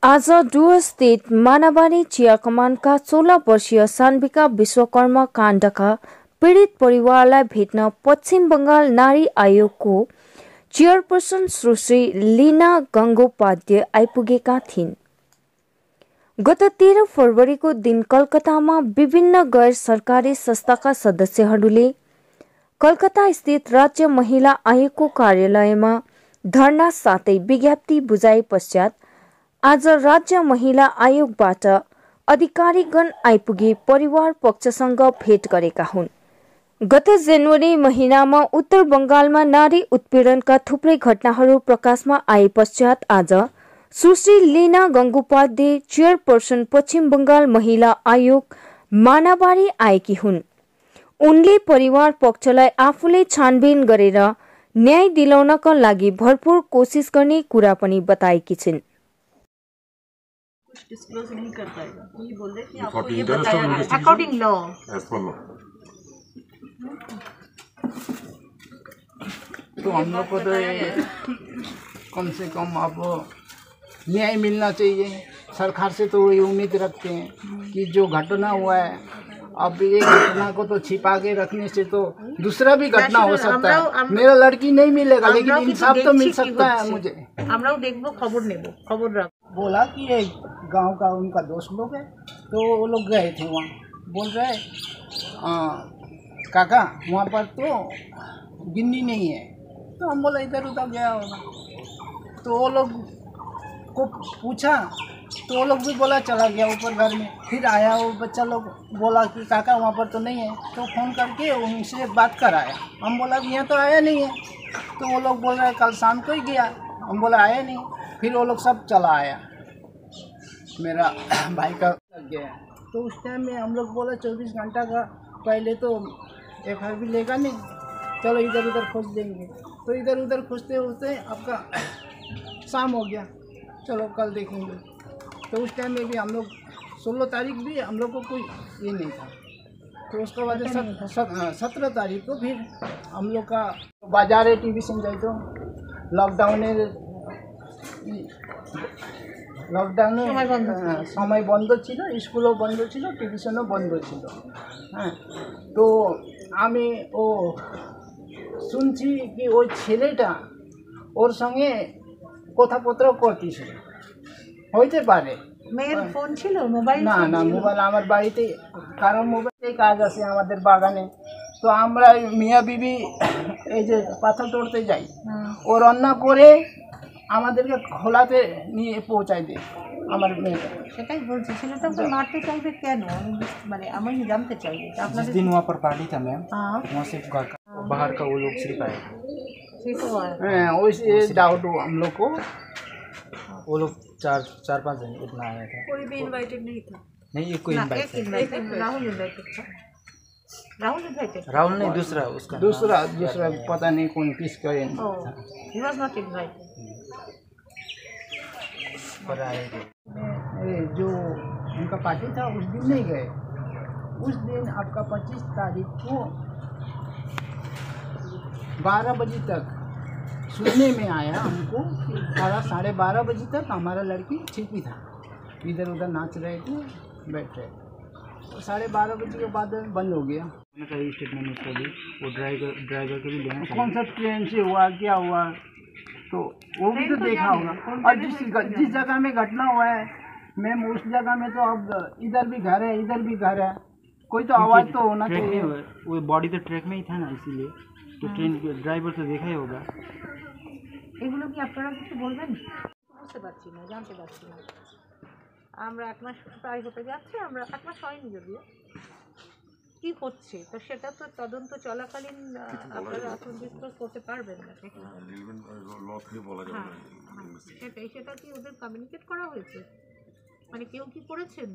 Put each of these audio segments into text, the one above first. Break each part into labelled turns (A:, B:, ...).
A: आज डुवर्स स्थित मानाबारी चिया कमानका 16 वर्षीय सान्विका विश्वकर्मा काण्डका पीडित परिवारलाई भेट्न पश्चिम बंगाल नारी आयोगको चेयरपर्सन सुश्री लीना गंगोपाध्याय आइपुगेका थिइन्। गत 13 फरवरीको दिन कलकत्तामा विभिन्न गैर सरकारी संस्थाका सदस्यहरूले कलकत्ता स्थित राज्य महिला आयोगको कार्यालयमा धरना साथै विज्ञप्ति बुझाए पश्चात आज राज्य महिला आयोगबाट अधिकारीगण आइपुगे परिवार पक्षसँग भेट गरेका हुन्। गत जनवरी महिनामा उत्तर बंगालमा नारी उत्पीडनका थुप्रै घटनाहरू प्रकाशमा आए पश्चात आज सुश्री लीना गंगोपाध्याय चेयरपर्सन पश्चिम बंगाल महिला आयोग मानाबारी आएकी हुन्। उनले परिवार पक्षलाई आफूले छानबिन गरेर न्याय दिलाउनका लागि भरपूर कोसिस गर्ने कुरा पनि बताएकी छिन्।
B: डिस्क्लोज नहीं कर पाएगा, ये बोल रहे कि आपको ये बताया अकॉर्डिंग लॉ
C: तो हम लोग को तो कम से कम अब न्याय मिलना चाहिए। सरकार से तो वही उम्मीद रखते हैं कि जो घटना हुआ है, अब ये घटना को तो छिपा के रखने से तो दूसरा भी घटना हो सकता है। मेरा लड़की नहीं मिलेगा लेकिन इंसाफ तो मिल सकता है मुझे।
B: हमराও देखबो, खबर नेबो, खबर रख।
C: बोला कि ये गांव का उनका दोस्त लोग है, तो वो लोग गए थे वहाँ। बोल रहे काका वहाँ पर तो गिन्नी नहीं है। तो हम बोला इधर उधर गया होगा। तो वो लोग को पूछा तो वो लोग भी बोला चला गया ऊपर घर में। फिर आया वो बच्चा लोग बोला कि काका वहाँ पर तो नहीं है। तो फ़ोन करके उनसे बात कराया। हम बोला कि यहाँ तो आया नहीं है। तो वो लोग बोल रहे कल शाम को ही गया। हम बोला आया नहीं। फिर वो लोग सब चला आया, मेरा भाई का लग गया। तो उस टाइम में हम लोग बोला 24 घंटा का पहले तो FIR भी लेगा नहीं, चलो इधर उधर खोज देंगे। तो इधर उधर खोजते खोजते आपका शाम हो गया, चलो कल देखेंगे। तो उस टाइम में भी हम लोग 16 तारीख भी हम लोग को कोई ये नहीं था। तो उसके बाद 17 तारीख को फिर हम लोग का बाजारे टीवी जाए तो লকডাউনে সময় বন্ধ ছিল, স্কুলও বন্ধ ছিল, টিউশনও বন্ধ ছিল। হ্যাঁ, তো আমি শুনছি কি ওই ছেলেটা ওর সঙ্গে কথাপত্র করতেছিল। হইতে পারে
B: মেয়ের ফোন ছিল, মোবাইল
C: না না মোবাইল আমার বাড়িতে, কারণ মোবাইলেই কাজ আছে আমাদের বাগানে। তো আমরা মিয়া বিবি এই যে পাথর তোড়তে যাই, ও রান্না করে আমাদেরকে খোলাতে নিয়ে পৌঁছায় দেয় আমার মেয়েটা।
B: সেটাই বলছি, ছেলেটা তো মারতে চাইবে কেন, মানে আমি জানতে চাই।
D: जिस दिन वहाँ पर पार्टी था मैम, वहाँ से घर का बाहर का वो लोग सिर्फ आए।
C: हाँ, वैसे डाउट हम लोग को
D: वो लोग चार पाँच जन इतना आया था।
B: कोई भी इनवाइटेड नहीं था।
D: नहीं, ये कोई इनवाइट
B: राहुल इनवाइटेड था।
D: राहुल नहीं, दूसरा
C: पता नहीं कौन किसका।
B: He was not invited.
C: जो उनका पार्टी था उस दिन नहीं गए। उस दिन आपका 25 तारीख को 12 बजे तक सुनने में आया हमको, 12:30 बजे तक हमारा लड़की ठीक भी था, इधर उधर नाच रहे थे, बैठ रहे। तो 12:30 बजे के बाद बंद हो गया।
D: स्टेटमेंट उसका भी, वो ड्राइवर के भी लेना।
C: कौन सा ट्रेन से हुआ, क्या हुआ, तो वो भी तो देखा होगा। और जिस जगह में घटना हुआ है मैम, उस जगह में तो अब इधर भी घर है, इधर भी घर है, कोई तो आवाज़ तो होना चाहिए।
D: वो बॉडी तो ट्रैक में ही था ना, इसीलिए तो ट्रेन ड्राइवर तो देखा ही होगा।
B: এগুলো কি আপনারা কিছু বলবেন? বুঝতে পারছি না, জানতে পারছি না। আমরা 1 মাস প্রায় হতে যাচ্ছে, আমরা 1 মাস হয়নি যদিও। কি হচ্ছে তো সেটা তো তদন্ত চলাকালীন আপনারা এখন ডিসকাস করতে পারবেন না। সেটা কি ওদের কমিউনিকেট করা হয়েছে, মানে কেউ কি করেছেন?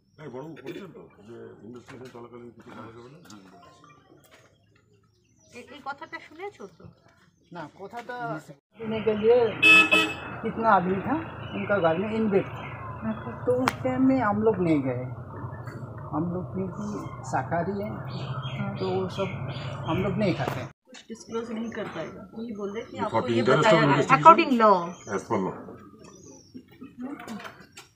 B: এই কথাটা শুনেছো তো?
C: ना कोथा था पीने के लिए कितना आदमी था उनका घर में इनवेट था। तो उस टाइम में हम लोग नहीं गए। हम लोग क्योंकि शाकाहारी हैं तो वो सब हम लोग नहीं खाते।
B: कुछ डिस्क्लोज नहीं कर पाएगा, ये बोल रहे कि आपको ये बताया अकॉर्डिंग लॉ।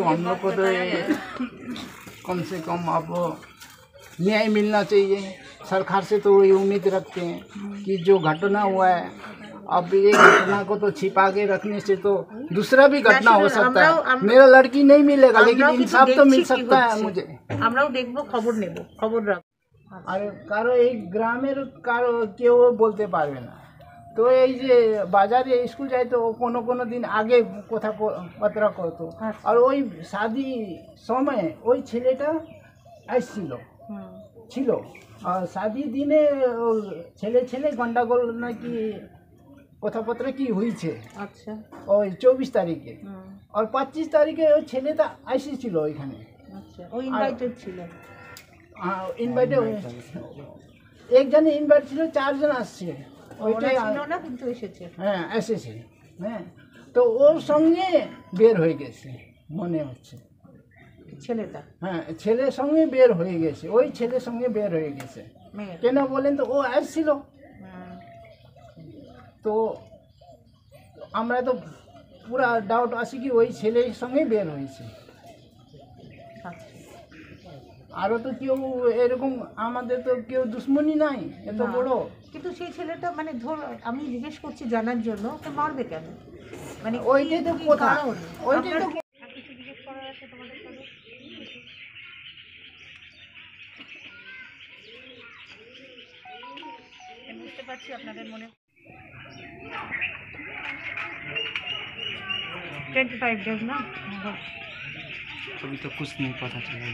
C: तो हम लोग को तो कम से कम अब न्याय मिलना चाहिए। सरकार से तो वही उम्मीद रखते हैं कि जो घटना हुआ है, अब एक घटना को तो छिपा के रखने से तो दूसरा भी घटना हो सकता है। मेरा लड़की नहीं मिलेगा, लेकिन इंसाफ तो मिल सकता है मुझे।
B: আমরাও দেখবো, খবর নেব, খবর রাখবো।
C: আর কারো এই গ্রামের কারো কেউ বলতে পারবে না। তো এই যে বাজারে স্কুল যাই তো কোনো কোনো দিন আগে কথাবার্তা করতো, আর ওই শাদি সময় ওই ছেলেটা আসছিল ছিল, আর শাদি দিনে ছেলে ছেলে গন্ডাগোল নাকি কথাবার্তা কি হয়েছে।
B: আচ্ছা,
C: ওই 24 তারিখে আর 25 তারিখে ওই ছেলেটা আসছিল ওইখানে।
B: আচ্ছা, ও ইনভাইটেড ছিল?
C: ইনভাইটে একজনে ইনভাইট ছিল, 4 জন আসছে। ওইটাই
B: ছিল না কিন্তু এসেছে।
C: হ্যাঁ এসেছে, হ্যাঁ। তো ওর সঙ্গে বের হয়ে গেছে মনে হচ্ছে
B: ছেলেটা।
C: হ্যাঁ, ছেলের সঙ্গে বের হয়ে গেছে, ওই ছেলের সঙ্গে বের হয়ে গেছে। কেন বলেন তো, ও আসছিল তো আমরা তো পুরা ডাউট আসি কি ওই ছেলের সঙ্গে বের হয়েছে। আরও তো কেউ এরকম, আমাদের তো কেউ দুশ্মনী নাই এত বড়।
B: কিন্তু সেই ছেলেটা মানে ধর, আমি জিজ্ঞেস করছি জানার জন্য, ওকে মারবে কেন? মানে
C: ওইটাই তো কথা, ওইটাই তো।
B: জিজ্ঞেস করার আছে তোমাদের সাথে? বুঝতে পারছি আপনাদের মনে 25 days ना।
D: अभी तो कुछ नहीं पता चला।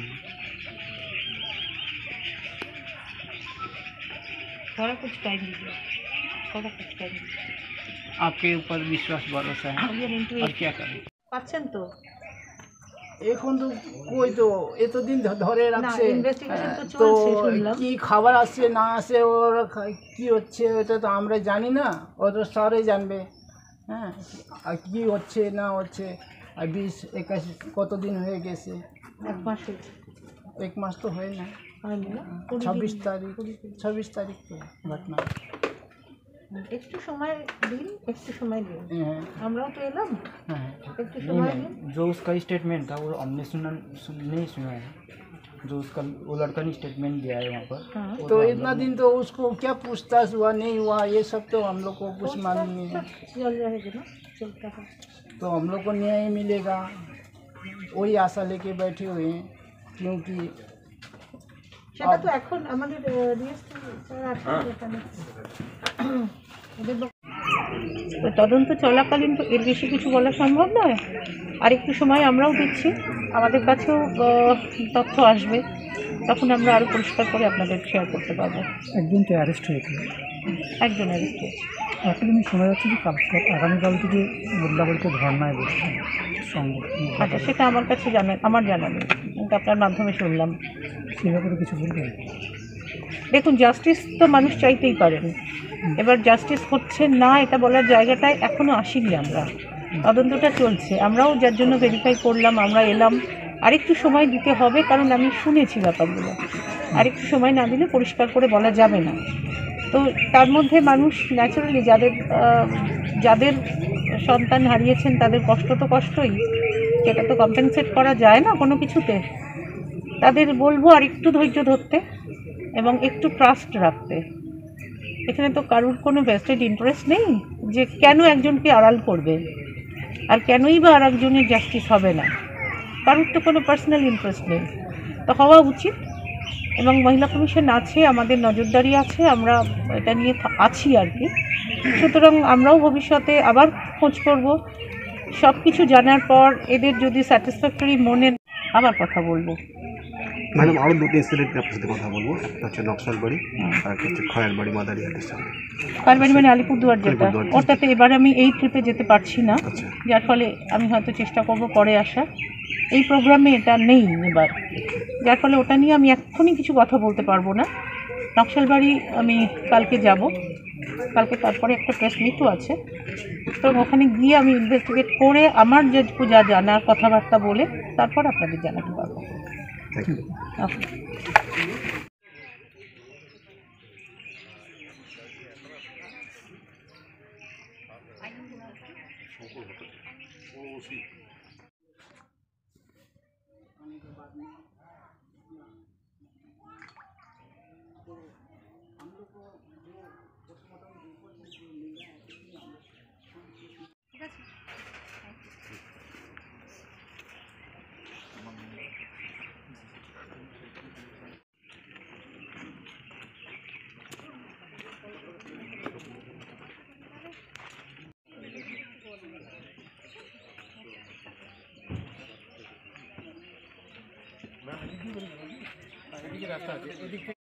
B: थोड़ा कुछ टाइम दीजिए, थोड़ा कुछ टाइम दीजिए।
C: आपके ऊपर विश्वास भरोसा है, और क्या करें।
B: পাচ্ছেন তো?
C: এখন তো কই তো এতদিন ধরে রাখছে,
B: ইনভেস্টিগেশন তো
C: তো
B: চলছে শুনলাম।
C: কি খাবার আসছে না আসে, ওর কি হচ্ছে ওটা তো আমরা জানি না, ও তো শহরে জানবে। হ্যাঁ, আর কি হচ্ছে না হচ্ছে, আর 20, 21 কতদিন হয়ে গেছে?
B: 1 মাস হয়েছে।
C: 1 মাস তো হয় না,
B: হয়নি না?
C: 26 তারিখ তো ঘটনা।
B: একটু সময় দিন, একটু সময় দিন,
C: হ্যাঁ
B: আমরাও তো এলাম,
C: হ্যাঁ।
B: একটু সময় দিন।
D: जो उसका स्टेटमेंट था वो हमने नहीं सुना है। जो उसका वो लड़का ने स्टेटमेंट दिया है वहाँ पर।
B: हाँ।
C: तो इतना दिन तो उसको क्या पूछताछ हुआ नहीं हुआ, ये सब तो हम लोग को कुछ मालूम नहीं है।
B: चल रहेगा ना, चलता है।
C: तो हम लोग को न्याय मिलेगा, वही आशा लेके बैठे हुए हैं। क्योंकि
B: সেটা তো এখন আমাদের ডিএসপি স্যার আছেন এখানে, তদন্ত চলাকালীন তো এর বেশি কিছু বলা সম্ভব নয়। আর একটু সময় আমরাও দিচ্ছি, আমাদের কাছেও তথ্য আসবে, তখন আমরা আরও পরিষ্কার করে আপনাদের শেয়ার করতে পারবো।
D: একদিন তো অ্যারেস্ট হয়েছিল,
B: একজন অ্যারেস্ট হয়েছে।
D: এখন শোনা যাচ্ছে যে আগামীকাল থেকে মোল্লাবাড়িতে ধর্নায় বসছেন সঙ্গে।
B: আচ্ছা, সেটা আমার কাছে আমার জানা নেই, কিন্তু আপনার মাধ্যমে শুনলাম।
D: সে ব্যাপারে কিছু বলবেন?
B: দেখুন, জাস্টিস তো মানুষ চাইতেই পারেন, এবার জাস্টিস হচ্ছে না এটা বলার জায়গাটায় এখনও আসিনি আমরা। তদন্তটা চলছে, আমরাও যার জন্য ভেরিফাই করলাম, আমরা এলাম। আরেকটু সময় দিতে হবে, কারণ আমি শুনেছি ব্যাপারগুলো। আরেকটু সময় না দিলে পরিষ্কার করে বলা যাবে না। তো তার মধ্যে মানুষ ন্যাচারালি যাদের সন্তান হারিয়েছেন তাদের কষ্ট তো কষ্টই, সেটা তো কম্পেনসেট করা যায় না কোনো কিছুতে। তাদের বলবো আর একটু ধৈর্য ধরতে এবং একটু ট্রাস্ট রাখতে। এখানে তো কারোর কোনো ভেস্টেড ইন্টারেস্ট নেই যে কেন একজনকে আড়াল করবে, আর কেনই বা আর একজনের জাস্টিস হবে না। কারোর তো কোনো পার্সোনাল ইন্টারেস্ট নেই, তো হওয়া উচিত। এবং মহিলা কমিশন আছে, আমাদের নজরদারি আছে, আমরা এটা নিয়ে আছি আর কি। সুতরাং আমরাও ভবিষ্যতে আবার খোঁজ করব, সব কিছু জানার পর এদের যদি স্যাটিসফ্যাক্টরি মনে আবার কথা বলবো।
E: ম্যাডাম, আরও 2টি ইনসিডেন্ট আপনার সাথে কথা বলবো। একটা হচ্ছে নকশালবাড়ি, আর একটা হচ্ছে খয়ারবাড়ি মাদারিহাটের সামনে।
B: খয়ারবাড়ি মানে আলিপুরদুয়ার, যেটা ওটাতে এবার আমি এই ট্রিপে যেতে পারছি না, যার ফলে আমি হয়তো চেষ্টা করব পরে আসা। এই প্রোগ্রামে এটা নেই এবার, যার ফলে ওটা নিয়ে আমি এক্ষুনি কিছু কথা বলতে পারবো না। নকশালবাড়ি আমি কালকে যাব, কালকে তারপরে একটা প্রেস মিটও আছে, তো ওখানে গিয়ে আমি ইনভেস্টিগেট করে আমার যেটুকু যা জানার কথাবার্তা বলে তারপর আপনাদের জানাতে পারবো।
C: होने के बाद में तो हम लोग को जो पोस्टमार्टम रिपोर्ट में जो मिल रहा है उसमें हम लोग
B: ঠিক আছে
D: রাস্তা আছে এদিক থেকে